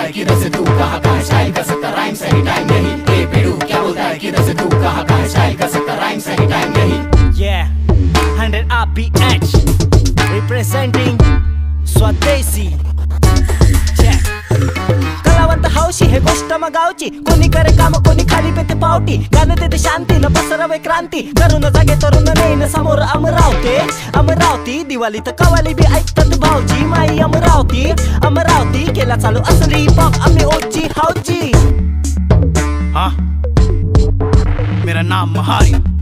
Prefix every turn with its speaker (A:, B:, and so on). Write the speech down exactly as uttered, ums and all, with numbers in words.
A: है किधर से तू, कहाँ का है स्टाइल का सकता राइम सही टाइम यही। ए पेड़ू क्या बोलता है किधर से तू, कहाँ का है स्टाइल का सकता राइम सही टाइम यही।
B: Yeah, one hundred R P H representing स्वदेशी। कलावंत हौशी हे गोष्ट मगावची, कोणी करे काम कोणी खाली पेते पावटी, गाणं देते शांती न पसरवे क्रांती, तरुण जागे तरुण नेन समोर अमरावती अमरावती। दिवाळी तर कवाली बी ऐकतात भाऊजी, माई अमरावती अमरावती, केला चालू असली पॉप आम्ही ओजी हाऊजी।
C: हाँ मेरा नाम महारी।